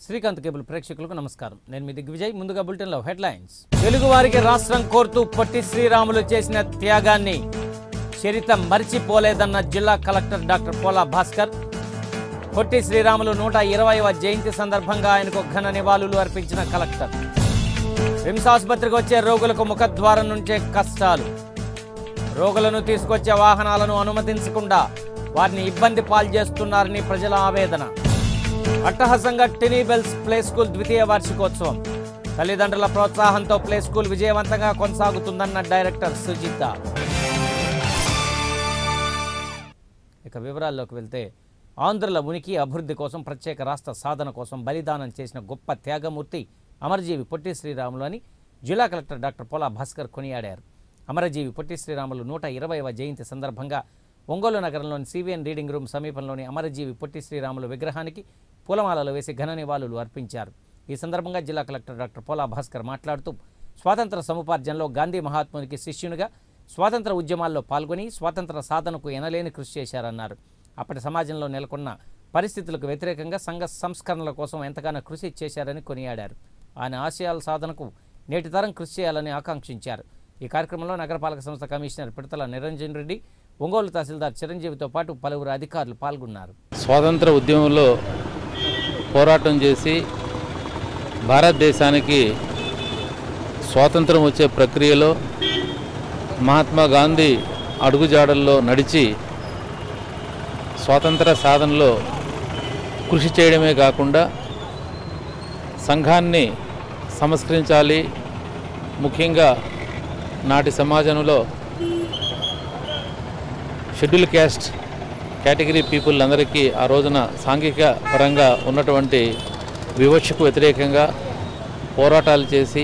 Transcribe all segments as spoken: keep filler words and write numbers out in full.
Srikanth cable ప్రేక్షకులకు నమస్కారం. నేను మీ దిగ్విజయ్. ముందుగా బులెటిన్లో హెడ్లైన్స్. తెలుగు వారికి రాష్ట్రం కోరుతూ పొట్టి శ్రీరాములు చేసిన త్యాగాన్ని చరిత్ర మరిచిపోలేదన్న జిల్లా కలెక్టర్ డాక్టర్ పోలా భాస్కర్. పొట్టి శ్రీరాములు నూట ఇరవైవ జయంతి సందర్భంగా ఆయనకు ఘన నివాళులు అర్పించిన కలెక్టర్. రిమ్స్ ఆసుపత్రికి వచ్చే రోగులకు ముఖద్వారం నుంచే కష్టాలు. రోగులను తీసుకొచ్చే వాహనాలను అనుమతించకుండా వారిని ఇబ్బంది పాల్చేస్తున్నారని ప్రజల ఆవేదన. అట్టహాసంగా టినీ బెల్స్ ప్లే స్కూల్ ద్వితీయ వార్షికోత్సవం. తల్లిదండ్రుల ప్రోత్సాహంతో ప్లే స్కూల్ విజయవంతంగా కొనసాగుతుందన్న డైరెక్టర్ సుజిత. ఇక వివరాల్లోకి వెళ్తే, ఆంధ్రుల ఉనికి అభివృద్ధి కోసం, ప్రత్యేక రాష్ట్ర సాధన కోసం బలిదానం చేసిన గొప్ప త్యాగమూర్తి అమరజీవి పొట్టి శ్రీరాములు అని జిల్లా కలెక్టర్ డాక్టర్ పోలా భాస్కర్ కొనియాడారు. అమరజీవి పొట్టి శ్రీరాములు నూట ఇరవైవ జయంతి సందర్భంగా ఒంగోలు నగరంలోని సివిఎన్ రీడింగ్ రూమ్ సమీపంలోని అమరజీవి పొట్టి శ్రీరాములు విగ్రహానికి పూలమాలలు వేసి ఘన నివాళులు అర్పించారు. ఈ సందర్భంగా జిల్లా కలెక్టర్ డాక్టర్ పోలా భాస్కర్ మాట్లాడుతూ, స్వాతంత్ర సముపార్జనలో గాంధీ మహాత్మునికి శిష్యునిగా స్వాతంత్ర ఉద్యమాల్లో పాల్గొని స్వాతంత్ర సాధనకు ఎనలేని కృషి చేశారన్నారు. అప్పటి సమాజంలో నెలకొన్న పరిస్థితులకు వ్యతిరేకంగా సంఘ సంస్కరణల కోసం ఎంతగానో కృషి చేశారని కొనియాడారు. ఆయన ఆశయాల సాధనకు నేటి తరం కృషి చేయాలని ఆకాంక్షించారు. ఈ కార్యక్రమంలో నగరపాలక సంస్థ కమిషనర్ పిడతల నిరంజన్ రెడ్డి, ఒంగోలు తహసీల్దార్ చిరంజీవితో పాటు పలువురు అధికారులు పాల్గొన్నారు. స్వాతంత్ర ఉద్యమంలో పోరాటం చేసి భారతదేశానికి స్వాతంత్రం వచ్చే ప్రక్రియలో మహాత్మా గాంధీ అడుగుజాడల్లో నడిచి స్వాతంత్ర సాధనలో కృషి చేయడమే కాకుండా సంఘాన్ని సంస్కరించాలి. ముఖ్యంగా నాటి సమాజంలో షెడ్యూల్ క్యాస్ట్ కేటగిరీ పీపుల్ అందరికీ ఆ రోజున సాంఘిక పరంగా ఉన్నటువంటి వివక్షకు వ్యతిరేకంగా పోరాటాలు చేసి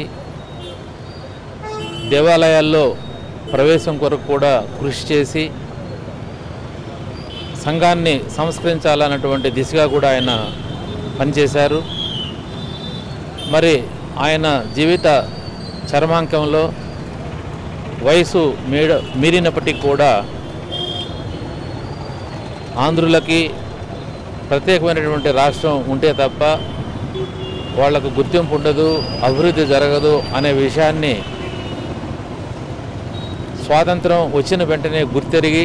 దేవాలయాల్లో ప్రవేశం కొరకు కూడా కృషి చేసి సంఘాన్ని సంస్కరించాలన్నటువంటి దిశగా కూడా ఆయన పనిచేశారు. మరి ఆయన జీవిత చరమాంకంలో వయసు మీడ మీరినప్పటికీ కూడా ఆంధ్రులకి ప్రత్యేకమైనటువంటి రాష్ట్రం ఉంటే తప్ప వాళ్లకు గుర్తింపు ఉండదు, అభివృద్ధి జరగదు అనే విషయాన్ని స్వాతంత్రం వచ్చిన వెంటనే గుర్తెరిగి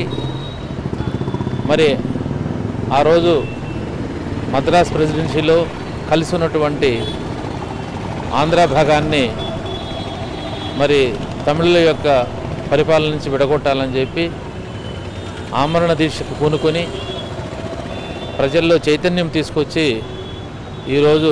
మరి ఆ రోజు మద్రాస్ ప్రెసిడెన్సీలో కలిసి ఉన్నటువంటి ఆంధ్ర భాగాన్ని మరి తమిళుల యొక్క పరిపాలన నుంచి విడగొట్టాలని చెప్పి ఆమరణ దీక్షకు పూనుకొని ప్రజల్లో చైతన్యం తీసుకొచ్చి ఈరోజు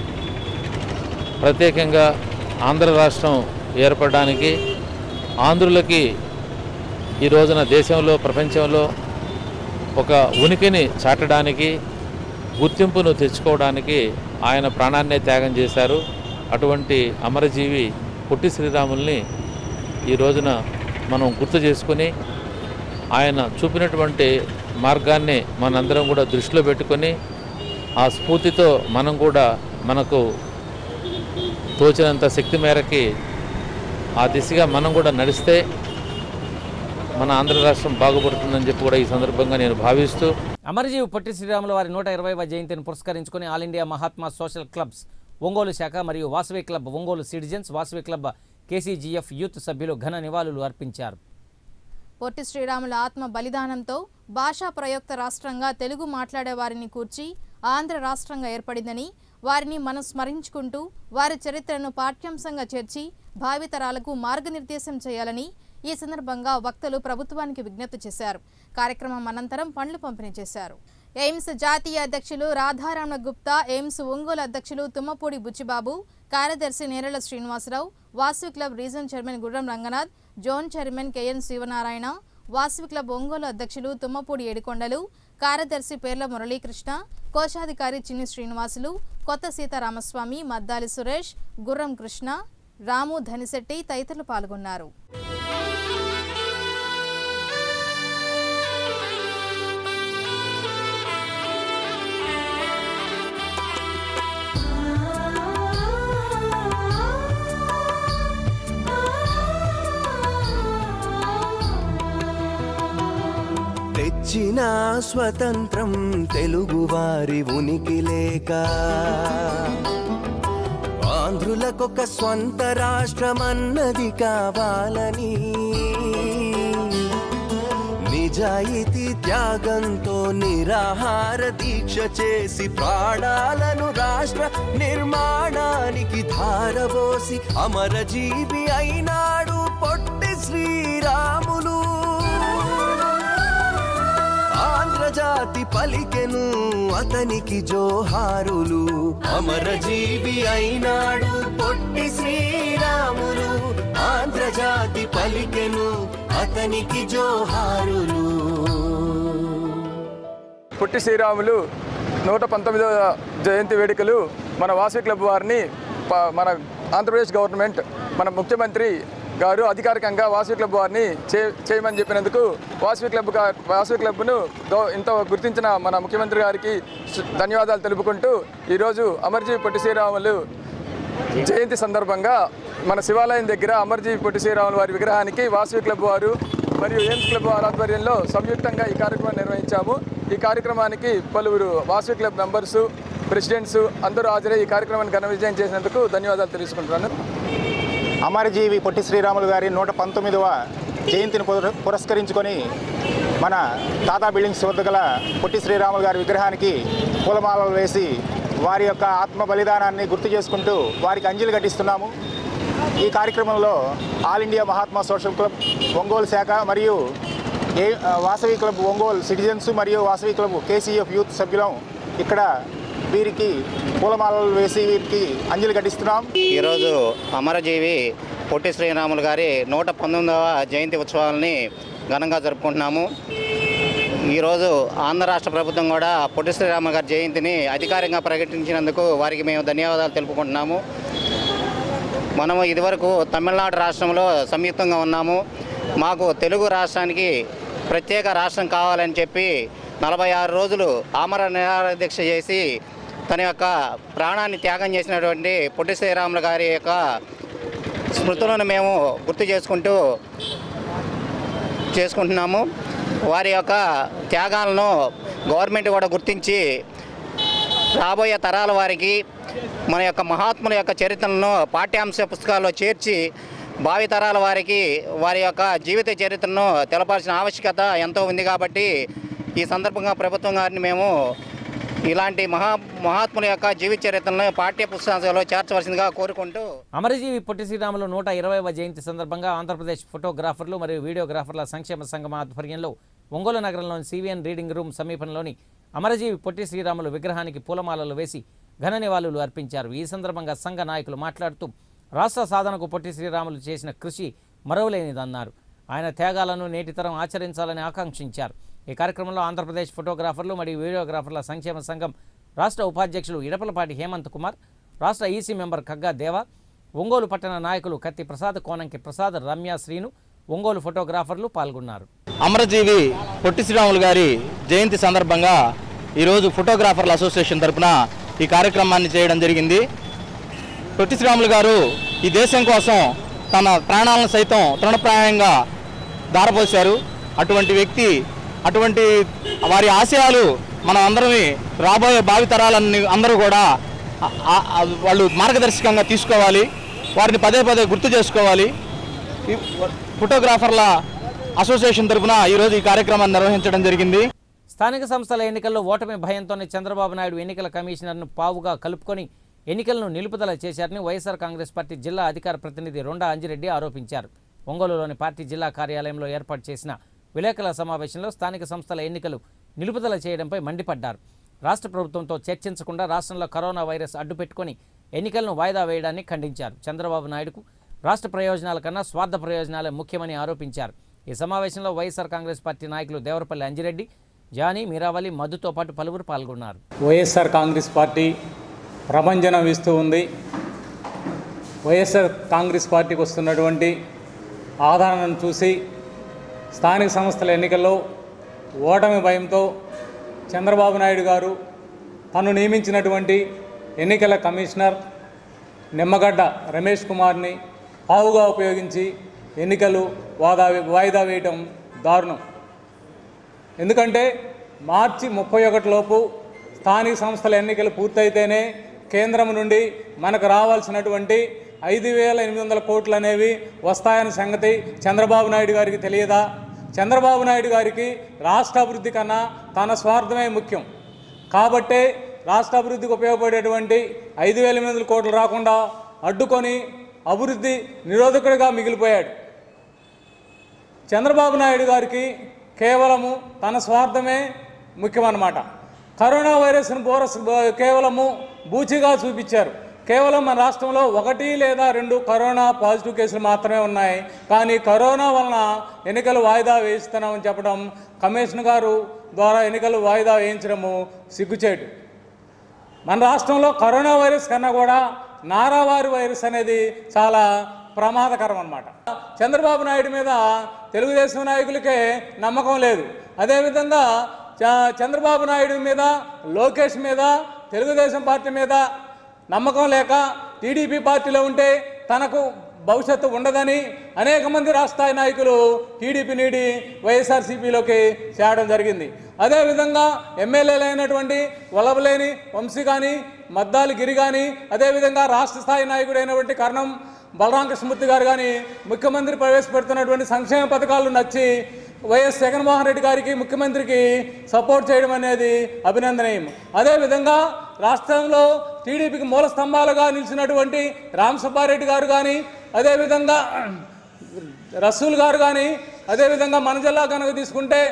ప్రత్యేకంగా ఆంధ్ర రాష్ట్రం ఏర్పడడానికి, ఆంధ్రులకి ఈ రోజున దేశంలో ప్రపంచంలో ఒక ఉనికిని చాటడానికి, గుర్తింపును తెచ్చుకోవడానికి ఆయన ప్రాణాన్నే త్యాగం చేశారు. అటువంటి అమరజీవి పొట్టి శ్రీరాముల్ని ఈ రోజున మనం గుర్తు చేసుకుని ఆయన చూపినటువంటి మార్గాన్ని మనందరం కూడా దృష్టిలో పెట్టుకొని ఆ స్ఫూర్తితో మనం కూడా మనకు తోచినంత శక్తి మేరకి ఆ దిశగా మనం కూడా నడిస్తే మన ఆంధ్ర రాష్ట్రం బాగుపడుతుందని చెప్పి కూడా ఈ సందర్భంగా నేను భావిస్తూ, అమరజీవి పొట్టి శ్రీరాములు వారి నూట ఇరవైవ జయంతిని పురస్కరించుకుని all India Mahatma social clubs Ongole శాఖ మరియు Vasavi club Ongole citizens, Vasavi club KCGF youth సభ్యులు ఘన నివాళులు అర్పించారు. పొట్టి శ్రీరాముల ఆత్మ బలిదానంతో భాషా ప్రయుక్త రాష్ట్రంగా తెలుగు మాట్లాడే వారిని కూర్చి ఆంధ్ర రాష్ట్రంగా ఏర్పడిందని, వారిని మనం స్మరించుకుంటూ వారి చరిత్రను పాఠ్యాంశంగా చేర్చి భావితరాలకు మార్గనిర్దేశం చేయాలని ఈ సందర్భంగా వక్తలు ప్రభుత్వానికి విజ్ఞప్తి చేశారు. కార్యక్రమం అనంతరం పండ్లు పంపిణీ చేశారు. ఎయిమ్స్ జాతీయ అధ్యక్షులు రాధారమణ గుప్తా, ఎయిమ్స్ ఒంగోలు అధ్యక్షులు తుమ్మపూడి బుచ్చిబాబు, కార్యదర్శి Nerala Srinivasarao, Vasavi club region chairman Gurram Ranganath, zone chairman KN Sivanarayana, Vasavi club Ongole అధ్యక్షులు తుమ్మపూడి ఏడుకొండలు, కార్యదర్శి పేర్ల మురళీకృష్ణ, కోశాధికారి చిన్ని శ్రీనివాసులు, కొత్త సీతారామస్వామి, మద్దాలి సురేష్, గుర్రం కృష్ణ, రాము ధనిశెట్టి తదితరులు పాల్గొన్నారు. తెచ్చి వచ్చిన స్వతంత్రం తెలుగువారి ఉనికి లేక ఆంధ్రులకొక స్వంత రాష్ట్రమన్నది కావాలని నిజాయితీ త్యాగంతో నిరాహార దీక్ష చేసి ప్రాణాలను రాష్ట్ర నిర్మాణానికి ధారపోసి అమరజీవి అయినాడు పొట్టి శ్రీరాములు. ఆంధ్రజాతి పలికెను అతనికి జోహారులు. అమరజీవి అయినాడు పొట్టి శ్రీరాములు. ఆంధ్రజాతి పలికెను అతనికి జోహారులు. పొట్టి శ్రీరాములు నూట పంతొమ్మిదవ జయంతి వేడుకలు మన వాసవి క్లబ్ వారిని మన ఆంధ్రప్రదేశ్ గవర్నమెంట్ మన ముఖ్యమంత్రి గారు అధికారికంగా వాసవి క్లబ్ వారిని చే చేయమని చెప్పినందుకు వాసవి క్లబ్ వాసవి క్లబ్ను ఇంత గుర్తించిన మన ముఖ్యమంత్రి గారికి ధన్యవాదాలు తెలుపుకుంటూ ఈరోజు అమర్జీవి పొట్టి శ్రీరాములు జయంతి సందర్భంగా మన శివాలయం దగ్గర అమర్జీవి పొట్టి శ్రీరాములు వారి విగ్రహానికి వాసవి క్లబ్ వారు మరియు ఎయిమ్స్ క్లబ్ వారి ఆధ్వర్యంలో సంయుక్తంగా ఈ కార్యక్రమాన్ని నిర్వహించాము. ఈ కార్యక్రమానికి పలువురు వాసవి క్లబ్ మెంబర్సు, ప్రెసిడెంట్స్ అందరూ హాజరై ఈ కార్యక్రమాన్ని ఘన విజయం చేసినందుకు ధన్యవాదాలు తెలుసుకుంటున్నాను. అమరజీవి పొట్టి శ్రీరాములు గారి నూట పంతొమ్మిదవ జయంతిని పురస్కరించుకొని మన టాటా బిల్డింగ్స్ వద్ద గల పొట్టి శ్రీరాములు గారి విగ్రహానికి పూలమాలలు వేసి వారి యొక్క ఆత్మ బలిదానాన్ని గుర్తు చేసుకుంటూ వారికి అంజలి ఘటిస్తున్నాము. ఈ కార్యక్రమంలో all India Mahatma social club Ongole శాఖ మరియు ఏ వాసవి క్లబ్ ఒంగోలు సిటిజన్స్ మరియు వాసవి క్లబ్ కేసీఎఫ్ యూత్ సభ్యులం ఇక్కడ వీరికి పూలమాలలు వేసి వీరికి అంజలి ఘటిస్తున్నాం. ఈరోజు అమరజీవి పొట్టి శ్రీరాములు గారి నూట పంతొమ్మిదవ జయంతి ఉత్సవాలని ఘనంగా జరుపుకుంటున్నాము. ఈరోజు ఆంధ్ర రాష్ట్ర ప్రభుత్వం కూడా పొట్టి శ్రీరాములు గారి జయంతిని అధికారికంగా ప్రకటించినందుకు వారికి మేము ధన్యవాదాలు తెలుపుకుంటున్నాము. మనము ఇదివరకు తమిళనాడు రాష్ట్రంలో సంయుక్తంగా ఉన్నాము. మాకు తెలుగు రాష్ట్రానికి ప్రత్యేక రాష్ట్రం కావాలని చెప్పి నలభై ఆరు రోజులు ఆమర నిరాహార దీక్ష చేసి తన యొక్క ప్రాణాన్ని త్యాగం చేసినటువంటి పొట్టి శ్రీరాములు గారి యొక్క స్మృతులను మేము గుర్తు చేసుకుంటూ చేసుకుంటున్నాము. వారి యొక్క త్యాగాలను గవర్నమెంట్ కూడా గుర్తించి రాబోయే తరాల వారికి మన యొక్క మహాత్ముల యొక్క చరిత్రలను పాఠ్యాంశ పుస్తకాల్లో చేర్చి భావితరాల వారికి వారి యొక్క జీవిత చరిత్రను తెలపాల్సిన ఆవశ్యకత ఎంతో ఉంది. కాబట్టి ఈ సందర్భంగా ప్రభుత్వం గారిని మేము ఇలాంటి మహా మహాత్ముల యొక్క జీవిత చరిత్రను పాఠ్య పుస్తకాలలో చేర్చవలసిందిగా కోరుకుంటూ అమరజీవి పొట్టి శ్రీరాములు నూట ఇరవైవ జయంతి సందర్భంగా ఆంధ్రప్రదేశ్ ఫోటోగ్రాఫర్లు మరియు వీడియోగ్రాఫర్ల సంక్షేమ సంఘం ఆధ్వర్యంలో ఒంగోలు నగరంలోని సివిఎన్ రీడింగ్ రూమ్ సమీపంలోని అమరజీవి పొట్టి శ్రీరాములు విగ్రహానికి పూలమాలలు వేసి ఘన నివాళులు అర్పించారు. ఈ సందర్భంగా సంఘ నాయకులు మాట్లాడుతూ రాష్ట్ర సాధనకు పొట్టి శ్రీరాములు చేసిన కృషి మరవలేనిదన్నారు. ఆయన త్యాగాలను నేటి తరం ఆచరించాలని ఆకాంక్షించారు. ఈ కార్యక్రమంలో ఆంధ్రప్రదేశ్ ఫోటోగ్రాఫర్లు మరియు వీడియోగ్రాఫర్ల సంక్షేమ సంఘం రాష్ట్ర ఉపాధ్యక్షులు ఇడపలపాటి హేమంత్ కుమార్, రాష్ట్ర ఈసీ మెంబర్ కగ్గా దేవ, ఒంగోలు పట్టణ నాయకులు కత్తి ప్రసాద్, కోనంకి ప్రసాద్, రమ్య శ్రీను, ఒంగోలు ఫోటోగ్రాఫర్లు పాల్గొన్నారు. అమరజీవి పొట్టి శ్రీరాములు గారి జయంతి సందర్భంగా ఈరోజు ఫోటోగ్రాఫర్ల అసోసియేషన్ తరఫున ఈ కార్యక్రమాన్ని చేయడం జరిగింది. పొట్టి శ్రీరాములు గారు ఈ దేశం కోసం తన ప్రాణాలను సైతం తృణప్రాయంగా దారపోశారు. అటువంటి వ్యక్తి, అటువంటి వారి ఆశయాలు మనం అందరం రాబోయే భావితరాలన్నీ అందరూ కూడా వాళ్ళు మార్గదర్శకంగా తీసుకోవాలి, వారిని పదే పదే గుర్తు చేసుకోవాలి. ఫోటోగ్రాఫర్ల అసోసియేషన్ తరఫున ఈరోజు ఈ కార్యక్రమాన్ని నిర్వహించడం జరిగింది. స్థానిక సంస్థల ఎన్నికల్లో ఓటమి భయంతోనే చంద్రబాబు నాయుడు ఎన్నికల కమిషనర్ను పావుగా కలుపుకొని ఎన్నికలను నిలుపుదల చేశారని వైఎస్ఆర్ కాంగ్రెస్ పార్టీ జిల్లా అధికార ప్రతినిధి రొండా అంజిరెడ్డి ఆరోపించారు. ఒంగోలులోని పార్టీ జిల్లా కార్యాలయంలో ఏర్పాటు చేసిన విలేకరుల సమావేశంలో స్థానిక సంస్థల ఎన్నికలు నిలుపుదల చేయడంపై మండిపడ్డారు. రాష్ట్ర ప్రభుత్వంతో చర్చించకుండా రాష్ట్రంలో కరోనా వైరస్ అడ్డుపెట్టుకుని ఎన్నికలను వాయిదా వేయడాన్ని ఖండించారు. చంద్రబాబు నాయుడుకు రాష్ట్ర ప్రయోజనాల కన్నా స్వార్థ ప్రయోజనాలే ముఖ్యమని ఆరోపించారు. ఈ సమావేశంలో వైఎస్ఆర్ కాంగ్రెస్ పార్టీ నాయకులు దేవరపల్లి అంజిరెడ్డి, జానీ, మీరావలి, మధుతో పాటు పలువురు పాల్గొన్నారు. వైఎస్ఆర్ కాంగ్రెస్ పార్టీ ప్రభంజనం ఇస్తూ ఉంది. వైఎస్ఆర్ కాంగ్రెస్ పార్టీకి వస్తున్నటువంటి ఆదరణను చూసి స్థానిక సంస్థల ఎన్నికల్లో ఓటమి భయంతో చంద్రబాబు నాయుడు గారు తను నియమించినటువంటి ఎన్నికల కమిషనర్ నిమ్మగడ్డ రమేష్ కుమార్ని పావుగా ఉపయోగించి ఎన్నికలు వాదా వాయిదా వేయటం దారుణం. ఎందుకంటే మార్చి ముప్పై ఒకటి లోపు స్థానిక సంస్థల ఎన్నికలు పూర్తయితేనే కేంద్రం నుండి మనకు రావాల్సినటువంటి ఐదు వేల ఎనిమిది వందల కోట్లు అనేవి వస్తాయన్న సంగతి చంద్రబాబు నాయుడు గారికి తెలియదా? చంద్రబాబు నాయుడు గారికి రాష్ట్ర అభివృద్ధి కన్నా తన స్వార్థమే ముఖ్యం. కాబట్టే రాష్ట్ర అభివృద్ధికి ఉపయోగపడేటువంటి ఐదు వేల ఎనిమిది వందల కోట్లు రాకుండా అడ్డుకొని అభివృద్ధి నిరోధకుడిగా మిగిలిపోయాడు. చంద్రబాబు నాయుడు గారికి కేవలము తన స్వార్థమే ముఖ్యమన్నమాట. కరోనా వైరస్ను బోరస్ కేవలము బూచిగా చూపించారు. కేవలం మన రాష్ట్రంలో ఒకటి లేదా రెండు కరోనా పాజిటివ్ కేసులు మాత్రమే ఉన్నాయి. కానీ కరోనా వలన ఎన్నికలు వాయిదా వేయిస్తున్నామని చెప్పడం, కమిషన్ గారు ద్వారా ఎన్నికలు వాయిదా వేయించడము సిగ్గుచేటు. మన రాష్ట్రంలో కరోనా వైరస్ కన్నా కూడా నారావారి వైరస్ అనేది చాలా ప్రమాదకరం అన్నమాట. చంద్రబాబు నాయుడు మీద తెలుగుదేశం నాయకులకే నమ్మకం లేదు. అదేవిధంగా చంద్రబాబు నాయుడు మీద, లోకేష్ మీద, తెలుగుదేశం పార్టీ మీద నమ్మకం లేక టీడీపీ పార్టీలో ఉంటే తనకు భవిష్యత్తు ఉండదని అనేక మంది రాష్ట్రాయి నాయకులు టీడీపీ నీడి వైఎస్ఆర్సీపీలోకి చేరడం జరిగింది. అదేవిధంగా ఎమ్మెల్యేలు అయినటువంటి వల్లభలేని వంశీ కానీ, మద్దాలి గిరి కానీ, అదేవిధంగా రాష్ట్ర స్థాయి నాయకుడైనటువంటి కర్ణం బలరాం కృష్ణమూర్తి గారు కానీ ముఖ్యమంత్రి ప్రవేశపెడుతున్నటువంటి సంక్షేమ పథకాలు నచ్చి వైఎస్ జగన్మోహన్ రెడ్డి గారికి, ముఖ్యమంత్రికి సపోర్ట్ చేయడం అనేది అభినందనీయం. అదేవిధంగా రాష్ట్రంలో టీడీపీకి మూల స్తంభాలుగా నిలిచినటువంటి రామసుబ్బారెడ్డి గారు కానీ, అదేవిధంగా రసూల్ గారు కానీ, అదేవిధంగా మన జిల్లా కనుక తీసుకుంటే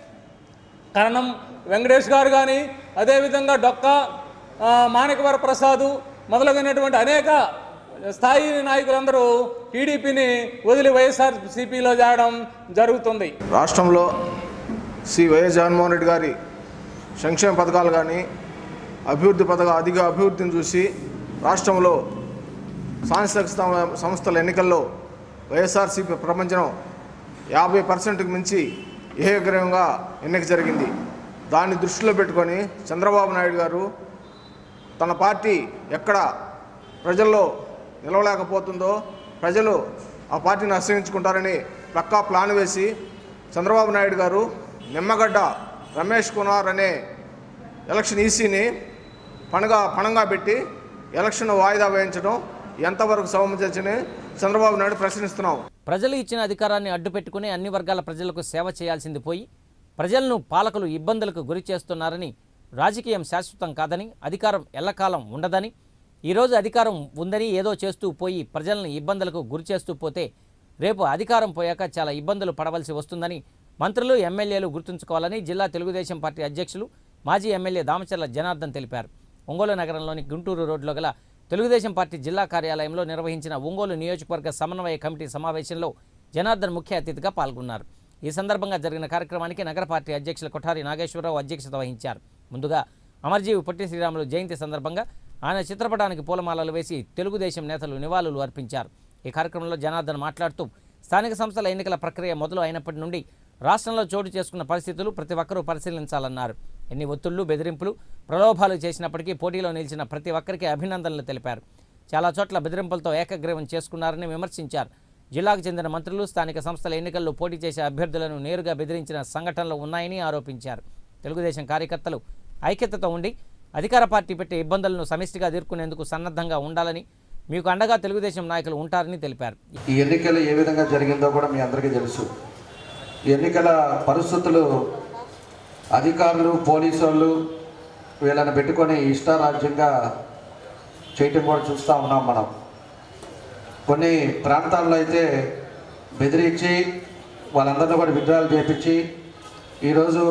కరణం వెంకటేష్ గారు కానీ, అదేవిధంగా డొక్క మాణికవర ప్రసాదు మొదలైనటువంటి అనేక స్థాయి నాయకులందరూ టీడీపీని వదిలి వైఎస్ఆర్సీపీలో చేరడం జరుగుతుంది. రాష్ట్రంలో శ్రీ వైఎస్ జగన్మోహన్ రెడ్డి గారి సంక్షేమ పథకాలు కానీ, అభివృద్ధి పథకాలు అధిక అభివృద్ధిని చూసి రాష్ట్రంలో స్థానిక సంస్థల ఎన్నికల్లో వైఎస్ఆర్సీపీ ప్రపంచం యాభై పర్సెంట్కి మించి ఏకగ్రీవంగా ఎన్నిక జరిగింది. దాన్ని దృష్టిలో పెట్టుకొని చంద్రబాబు నాయుడు గారు తన పార్టీ ఎక్కడ ప్రజల్లో నిలవలేకపోతుందో, ప్రజలు ఆ పార్టీని ఆశ్రయించుకుంటారని పక్కా ప్లాన్ వేసి చంద్రబాబు నాయుడు గారు నిమ్మగడ్డ రమేష్ కుమార్ అనే ఎలక్షన్ ఈసీని పణగా పణంగా పెట్టి ఎలక్షన్ వాయిదా వేయించడం ఎంతవరకు సమంజసమని చంద్రబాబు నాయుడు ప్రశ్నిస్తున్నాం. ప్రజలు ఇచ్చిన అధికారాన్ని అడ్డుపెట్టుకుని అన్ని వర్గాల ప్రజలకు సేవ చేయాల్సింది పోయి ప్రజలను పాలకులు ఇబ్బందులకు గురి చేస్తున్నారని, రాజకీయం శాశ్వతం కాదని, అధికారం ఎల్లకాలం ఉండదని, ఈరోజు అధికారం ఉందని ఏదో చేస్తూ పోయి ప్రజలను ఇబ్బందులకు గురి చేస్తూ పోతే రేపు అధికారం పోయాక చాలా ఇబ్బందులు పడవలసి వస్తుందని మంత్రులు, ఎమ్మెల్యేలు గుర్తుంచుకోవాలని జిల్లా తెలుగుదేశం పార్టీ అధ్యక్షులు, మాజీ ఎమ్మెల్యే దామచర్ల జనార్దన్ తెలిపారు. ఒంగోలు నగరంలోని గుంటూరు రోడ్లో గల తెలుగుదేశం పార్టీ జిల్లా కార్యాలయంలో నిర్వహించిన ఒంగోలు నియోజకవర్గ సమన్వయ కమిటీ సమావేశంలో జనార్దన్ ముఖ్య అతిథిగా పాల్గొన్నారు. ఈ సందర్భంగా జరిగిన కార్యక్రమానికి నగర పార్టీ అధ్యక్షులు కొఠారి నాగేశ్వరరావు అధ్యక్షత వహించారు. ముందుగా అమర్జీవి పొట్టి శ్రీరాములు జయంతి సందర్భంగా ఆయన చిత్రపటానికి పూలమాలలు వేసి తెలుగుదేశం నేతలు నివాళులు అర్పించారు. ఈ కార్యక్రమంలో జనార్దన్ మాట్లాడుతూ స్థానిక సంస్థల ఎన్నికల ప్రక్రియ మొదలు అయినప్పటి నుండి రాష్ట్రంలో చోటు చేసుకున్న పరిస్థితులు ప్రతి ఒక్కరూ పరిశీలించాలన్నారు. ఎన్ని ఒత్తిళ్లు, బెదిరింపులు, ప్రలోభాలు చేసినప్పటికీ పోటీలో నిలిచిన ప్రతి ఒక్కరికి అభినందనలు తెలిపారు. చాలా చోట్ల బెదిరింపులతో ఏకగ్రీవం చేసుకున్నారని విమర్శించారు. జిల్లాకు చెందిన మంత్రులు స్థానిక సంస్థల ఎన్నికల్లో పోటీ చేసే అభ్యర్థులను నేరుగా బెదిరించిన సంఘటనలు ఉన్నాయని ఆరోపించారు. తెలుగుదేశం కార్యకర్తలు ఐక్యతతో ఉండి అధికార పార్టీ పెట్టే ఇబ్బందులను సమిష్టిగా ఎదుర్కొనేందుకు సన్నద్ధంగా ఉండాలని, మీకు అండగా తెలుగుదేశం నాయకులు ఉంటారని తెలిపారు. ఈ ఎన్నికలు ఏ విధంగా జరిగిందో కూడా మీ అందరికీ తెలుసు. ఈ ఎన్నికల పరిస్థితులు అధికారులు, పోలీసు వాళ్ళు వీళ్ళని పెట్టుకొని ఇష్టారాజ్యంగా చేయటం కూడా చూస్తూ ఉన్నాం. మనం కొన్ని ప్రాంతాల్లో అయితే బెదిరించి వాళ్ళందరినీ కూడా విత్డ్రాల్ చేయించి ఈరోజు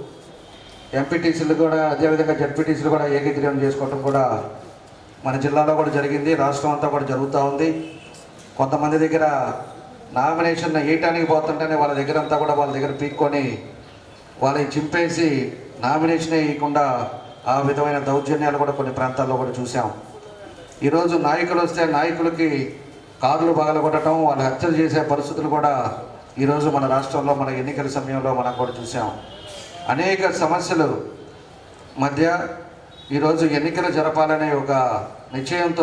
ఎంపీటీసీలు కూడా అదేవిధంగా జడ్పీటీసీలు కూడా ఏకీకరణ చేసుకోవటం కూడా మన జిల్లాలో కూడా జరిగింది. రాష్ట్రం అంతా కూడా జరుగుతూ ఉంది. కొంతమంది దగ్గర నామినేషన్ వేయటానికి పోతుంటేనే వాళ్ళ దగ్గర అంతా కూడా వాళ్ళ దగ్గర పీక్కొని వాళ్ళని చింపేసి నామినేషన్ వేయకుండా ఆ విధమైన దౌర్జన్యాలు కూడా కొన్ని ప్రాంతాల్లో కూడా చూసాం. ఈరోజు నాయకులు వస్తే నాయకులకి కార్లు పగలగొట్టడం, వాళ్ళు హత్యలు చేసే పరిస్థితులు కూడా ఈరోజు మన రాష్ట్రంలో మన ఎన్నికల సమయంలో మనం కూడా చూసాం. అనేక సమస్యలు మధ్య ఈరోజు ఎన్నికలు జరపాలనే ఒక నిశ్చయంతో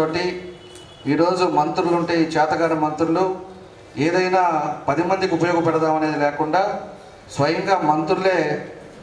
ఈరోజు మంత్రులు ఉంటే ఈ చేతగాని మంత్రులు ఏదైనా పది మందికి ఉపయోగపడదామనేది లేకుండా స్వయంగా మంత్రులే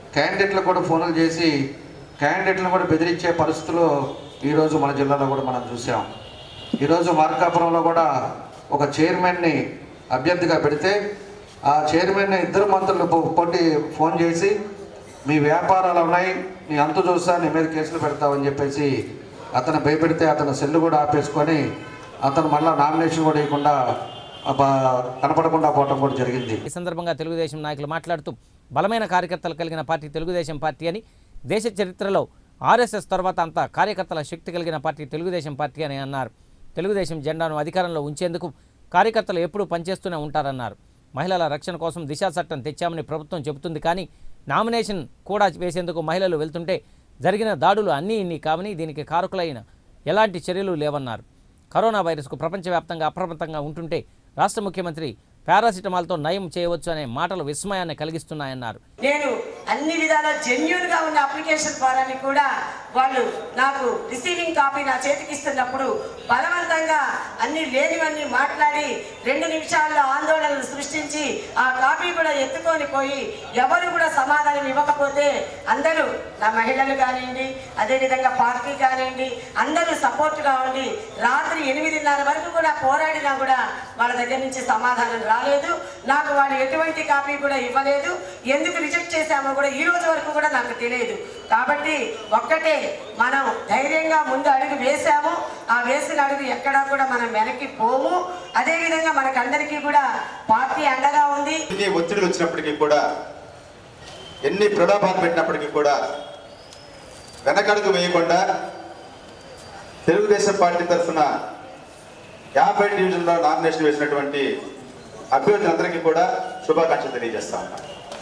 క్యాండిడేట్లు కూడా ఫోన్లు చేసి క్యాండిడేట్లను కూడా బెదిరించే పరిస్థితులు ఈరోజు మన జిల్లాలో కూడా మనం చూసాం. ఈరోజు మార్కాపురంలో కూడా ఒక చైర్మన్ని అభ్యర్థిగా పెడితే ఆ చైర్మన్ ఇద్దరు మంత్రులు పోటీ ఫోన్ చేసి మీ వ్యాపారాలు ఉన్నాయి, నీ అంతు చూస్తా, నీ మీద కేసులు పెడతామని చెప్పేసి అతను భయపెడితే అతను సెల్లు కూడా ఆపేసుకొని అతను మళ్ళీ నామినేషన్ కూడా ఇవ్వకుండా కనపడకుండా పోవడం కూడా జరిగింది. ఈ సందర్భంగా తెలుగుదేశం నాయకులు మాట్లాడుతూ బలమైన కార్యకర్తలు కలిగిన పార్టీ తెలుగుదేశం పార్టీ అని, దేశ చరిత్రలో ఆర్ఎస్ఎస్ తర్వాత అంతా కార్యకర్తల శక్తి కలిగిన పార్టీ తెలుగుదేశం పార్టీ అని అన్నారు. తెలుగుదేశం జెండాను అధికారంలో ఉంచేందుకు కార్యకర్తలు ఎప్పుడూ పనిచేస్తూనే ఉంటారన్నారు. మహిళల రక్షణ కోసం దిశా చట్టం తెచ్చామని ప్రభుత్వం చెబుతుంది, కానీ నామినేషన్ కూడా వేసేందుకు మహిళలు వెళ్తుంటే జరిగిన దాడులు అన్నీ ఇన్ని కావని, దీనికి కారకులైన ఎలాంటి చర్యలు లేవన్నారు. కరోనా వైరస్కు ప్రపంచవ్యాప్తంగా అప్రమత్తంగా ఉంటుంటే రాష్ట్ర ముఖ్యమంత్రి పారాసిటమాల్తో నయం చేయవచ్చు అనే మాటలు విస్మయాన్ని కలిగిస్తున్నాయన్నారు. నేను అన్ని విధాల జెన్యూన్గా ఉన్న అప్లికేషన్ ఫారాన్ని కూడా వాళ్ళు నాకు రిసీవింగ్ కాపీ నా చేతికి ఇస్తున్నప్పుడు బలవంతంగా అన్ని లేనివన్నీ మాట్లాడి రెండు నిమిషాల్లో ఆందోళనలు సృష్టించి ఆ కాపీ కూడా ఎత్తుకొని పోయి ఎవరు కూడా సమాధానం ఇవ్వకపోతే అందరూ నా మహిళలు కానివ్వండి, అదేవిధంగా పార్టీ కానివ్వండి, అందరూ సపోర్ట్గా ఉండి రాత్రి ఎనిమిదిన్నర వరకు కూడా పోరాడినా కూడా వాళ్ళ దగ్గర నుంచి సమాధానం రాలేదు. నాకు వాళ్ళు ఎటువంటి కాపీ కూడా ఇవ్వలేదు. ఎందుకు రిజెక్ట్ చేశామో కూడా ఈ రోజు వరకు కూడా నాకు తెలియదు. కాబట్టి ఒక్కటే, మనం ధైర్యంగా ముందు అడుగు వేసాము, ఆ వేసిన అడుగు ఎక్కడా కూడా మనం వెనక్కి పోము. అదేవిధంగా మనకందరికీ కూడా పార్టీ అండగా ఉంది. ఎన్ని ఒత్తిడి వచ్చినప్పటికీ కూడా, ఎన్ని ప్రలోభాలు పెట్టినప్పటికీ కూడా వెనకడుగు వేయకుండా తెలుగుదేశం పార్టీ తరఫున యాభై డివిజన్లో నామినేషన్ వేసినటువంటి అభ్యర్థులందరికీ కూడా శుభాకాంక్షలు తెలియజేస్తా ఉన్నా.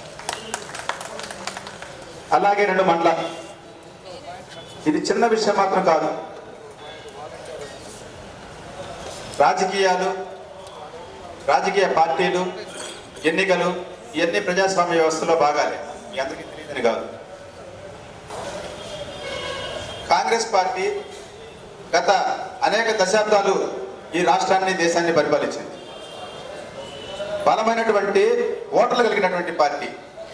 అలాగే రెండు మండల, ఇది చిన్న విషయం మాత్రం కాదు. రాజకీయాలు, రాజకీయ పార్టీలు, ఎన్నికలు ఇవన్నీ ప్రజాస్వామ్య వ్యవస్థలో భాగాలే, మీ అందరికీ తెలియదని కాదు. కాంగ్రెస్ పార్టీ గత అనేక దశాబ్దాలు ఈ రాష్ట్రాన్ని, దేశాన్ని పరిపాలించింది. బలమైనటువంటి ఓటర్లు కలిగినటువంటి పార్టీ.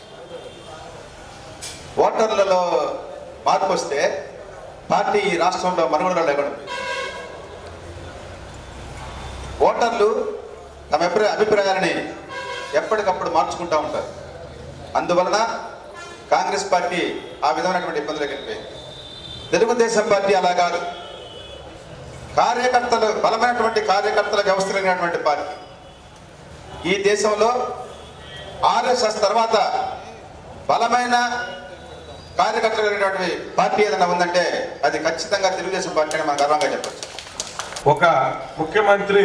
ఓటర్లలో మార్పు వస్తే పార్టీ ఈ రాష్ట్రంలో మనుగడ లేకుండా ఓటర్లు తమ అభిప్రాయాలని ఎప్పటికప్పుడు మార్చుకుంటూ ఉంటారు. అందువలన కాంగ్రెస్ పార్టీ ఆ విధమైనటువంటి ఇబ్బందులకు వెళ్ళిపోయింది. తెలుగుదేశం పార్టీ అలా కాదు. కార్యకర్తలు, బలమైనటువంటి కార్యకర్తల వ్యవస్థ కలిగినటువంటి పార్టీ. ఈ దేశంలో ఆర్ఎస్ఎస్ తర్వాత బలమైన కార్యకర్తలు కలిగినటువంటి పార్టీ ఏదైనా ఉందంటే అది ఖచ్చితంగా తెలుగుదేశం పార్టీ అని మనం గర్వంగా చెప్పచ్చు. ఒక ముఖ్యమంత్రి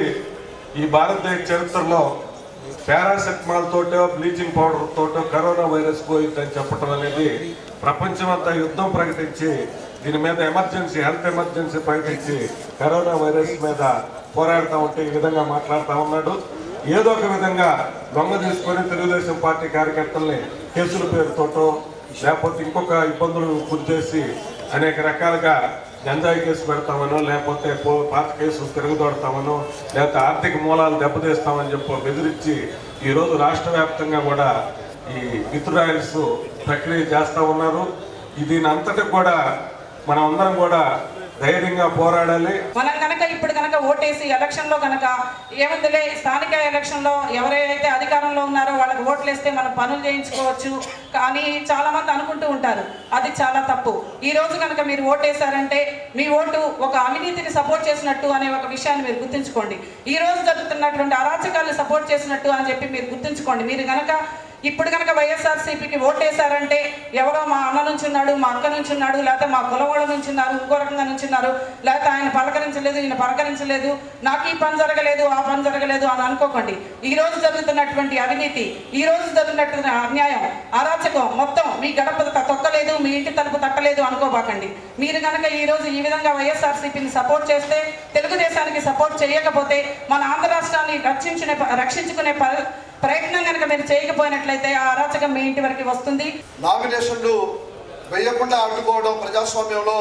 ఈ భారతదేశ చరిత్రలో పారాసెటమాల్ తోటో, బ్లీచింగ్ పౌడర్ తోటో కరోనా వైరస్ పోయిందని చెప్పడం అనేది ప్రపంచమంతా యుద్ధం ప్రకటించి దీని మీద ఎమర్జెన్సీ, హెల్త్ ఎమర్జెన్సీ ప్రకటించి కరోనా వైరస్ మీద పోరాడుతూ ఉంటే ఈ విధంగా మాట్లాడుతూ ఉన్నాడు. ఏదో ఒక విధంగా దొంగ తీసుకొని తెలుగుదేశం పార్టీ కార్యకర్తల్ని కేసుల పేరుతోటో లేకపోతే ఇంకొక ఇబ్బందులు గురి చేసి అనేక రకాలుగా గంజాయి కేసు పెడతామనో, లేకపోతే పాత కేసులు తిరుగుదోడతామనో, లేకపోతే ఆర్థిక మూలాలు దెబ్బతీస్తామని చెప్పి బెదిరించి ఈరోజు రాష్ట్ర వ్యాప్తంగా కూడా ఈ విత్డ్రాయల్స్ ప్రక్రియ చేస్తూ ఉన్నారు. దీని అంతటి కూడా మనం అందరం కూడా ధైర్యంగా పోరాడాలి. మనం కనుక ఇప్పుడు కనుక ఓటేసి ఎలక్షన్లో కనుక ఏముందిలే, స్థానిక ఎలక్షన్లో ఎవరైతే అధికారంలో ఉన్నారో వాళ్ళకి ఓట్లు వేస్తే మనం పనులు చేయించుకోవచ్చు కానీ చాలా మంది అనుకుంటూ ఉంటారు. అది చాలా తప్పు. ఈ రోజు కనుక మీరు ఓటేశారంటే మీ ఓటు ఒక అవినీతిని సపోర్ట్ చేసినట్టు అనే ఒక విషయాన్ని మీరు గుర్తుంచుకోండి. ఈ రోజు జరుగుతున్నటువంటి అరాచకాలను సపోర్ట్ చేసినట్టు అని చెప్పి మీరు గుర్తుంచుకోండి. మీరు కనుక ఇప్పుడు కనుక వైఎస్ఆర్సీపీకి ఓటేశారంటే ఎవరో మా అన్న నుంచి ఉన్నాడు, మా అక్క నుంచి ఉన్నాడు, లేకపోతే మా కులవాళ్ళ నుంచి ఉన్నారు, ఇంకో రకంగా నుంచి ఉన్నారు, లేకపోతే ఆయన పలకరించలేదు, ఈయన పలకరించలేదు, నాకు ఈ పని జరగలేదు, ఆ పని జరగలేదు అని అనుకోకండి. ఈ రోజు జరుగుతున్నటువంటి అవినీతి, ఈ రోజు జరుగుతున్నటువంటి అన్యాయం, అరాచకం మొత్తం మీ గడప తొక్కలేదు, మీ ఇంటి తలుపు తట్టలేదు అనుకోబాకండి. మీరు కనుక ఈ రోజు ఈ విధంగా వైఎస్ఆర్సీపీని సపోర్ట్ చేస్తే, తెలుగుదేశానికి సపోర్ట్ చేయకపోతే మన ఆంధ్ర రాష్ట్రాన్ని రక్షించుకునే రక్షించుకునే ప్రయత్నం కనుక మీరు చేయకపోయినట్లయితే ఆ అరాచకం మీ ఇంటి వరకు వస్తుంది. నామినేషన్లు వేయకుండా అడ్డుకోవడం ప్రజాస్వామ్యంలో